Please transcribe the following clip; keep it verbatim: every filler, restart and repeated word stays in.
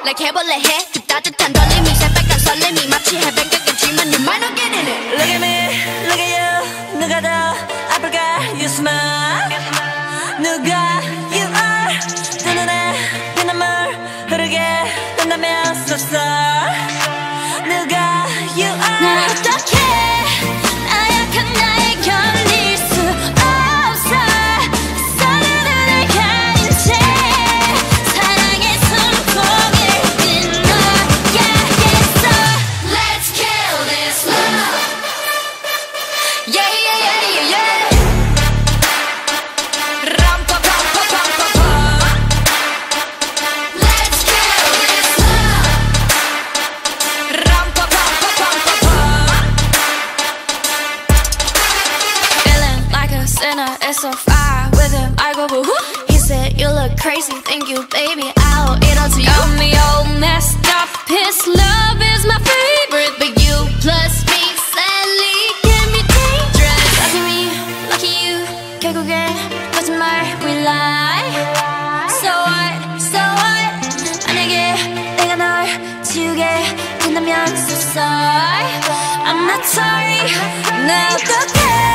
like 해볼래 해 그 따뜻한 떨림이 새빨간 설렘이 마치 해변 가깝지만 you might not get in it. Look at me, look at you. 누가 더 아플까? You smile. 누가 you are. 두 눈에 피눈물 흐르게 된다면 so sorry. 누가 you are. 난 어떡해 나약한 나에 걸릴 수 없어 서로를 가린 채 사랑의 손목을 끈 너야겠어. Let's kill this love. Yeah yeah yeah yeah yeah. 람 pa pa pa pa pa pa. Let's kill this love. 람 pa pa pa pa pa pa. Feeling like a sinner, it's so far with him. I go boo hoo. He said you look crazy, thank you, baby. I'll eat all to you. Got me all messed up. His love is my favorite, but you plus me sadly can be dangerous. Lucky me, lucky you. 결국엔 거짓말 we lie. So what, so what. 만약에 내가 널 지우게 된다면 so sorry. I'm not sorry. 나 어떡해